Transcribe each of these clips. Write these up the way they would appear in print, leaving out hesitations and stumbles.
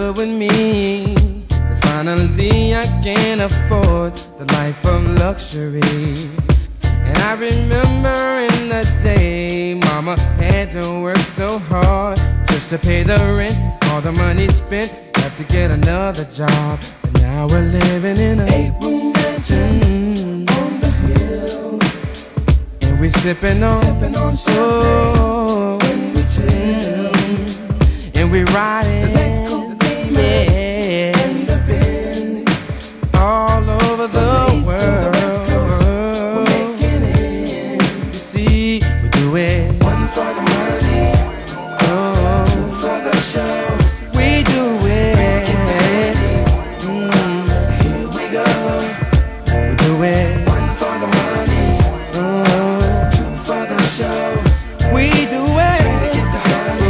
good with me. 'Cause finally I can afford the life of luxury. And I remember in the day Mama had to work so hard just to pay the rent. All the money spent, have to get another job. And now we're living in a 8-room mansion on the hill. And we're sipping on champagne when we chill. And we're riding the next coupe, yeah, and the Benz all over the world. One for the money, two for the show. We do it. Here we go. We do it. One for the money, two for the show. We do it. Get the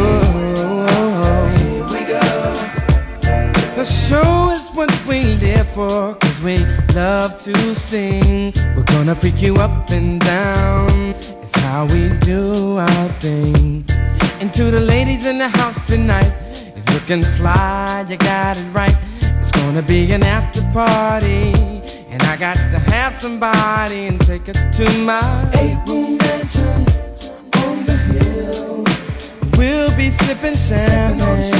here we go. The show is what we live for, 'cause we love to sing. We're gonna freak you up and down. It's how we do our thing. And to the ladies in the house tonight, it's looking fly, you got it right. It's gonna be an after party, and I got to have somebody and take it to my 8-room mansion on the hill. We'll be sipping champagne